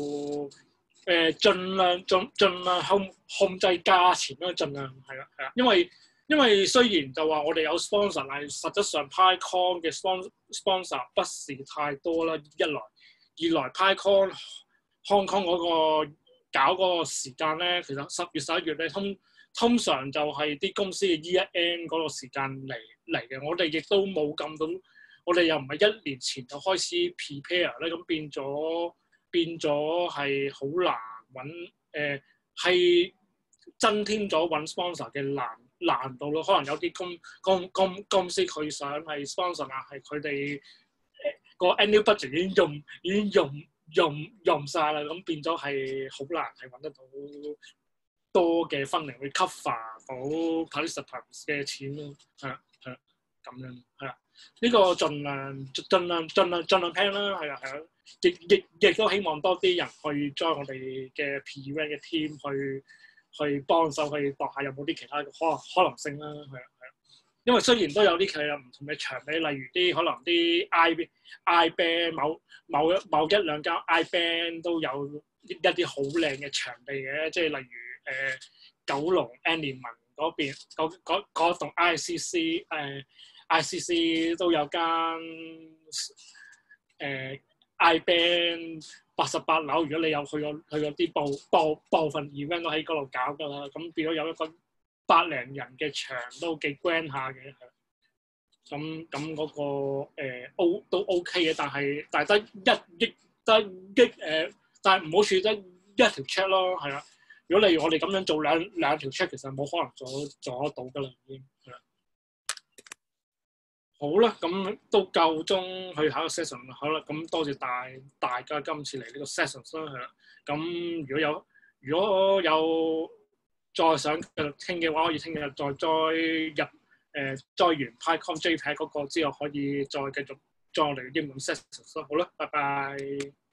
盡量控制價錢啦，盡量係啦，因為雖然就話我哋有 sponsor， 但係實質上 PyCon 嘅 sponsor 不是太多啦，二來 PyCon Hong Kong 嗰個搞嗰個時間咧，其實10月11月咧通常就係啲公司嘅 year end 嗰個時間嚟嘅，我哋亦都冇咁到，我哋又唔係1年前就開始 prepare 咧，咁變咗係好難揾，係增添咗揾 sponsor 嘅難度咯。可能有啲公司佢想係 sponsor， 但係佢哋個 annual budget 已經用晒啦，咁變咗係好難係揾得到多嘅分零去 cover 到 participants 嘅錢咯，係啦咁樣，係啦，呢個盡量聽啦，係啦，亦都希望多啲人去 join 我哋嘅 pre-event 嘅 team 去幫手去度下有冇啲其他嘅可能性啦，係啦，因為雖然都有啲其實唔同嘅場地，例如啲可能啲 I band 某一兩間 I band 都有一啲好靚嘅場地嘅，即係例如九龍 Animal 嗰邊嗰棟 ICC 都有間I band 88樓，如果你有去過啲部分 event 都喺嗰度搞㗎啦，咁變咗有一個100零人嘅場都幾 grand 下嘅，咁嗰個都 OK 嘅，但係得但係唔好處得一條 check 咯，係啦。如果例如我哋咁樣做兩條 check， 其實冇可能做得到㗎啦，已經係啦。好啦，咁都夠鐘去下個 session 啦。好啦，咁多謝大家今次嚟呢個 session 啦，係啦。咁如果有再想繼續傾嘅話，可以聽日再完 PyCon JPEG 嗰個之後，可以再繼續我哋嘅英文 session 啦。好啦，拜拜。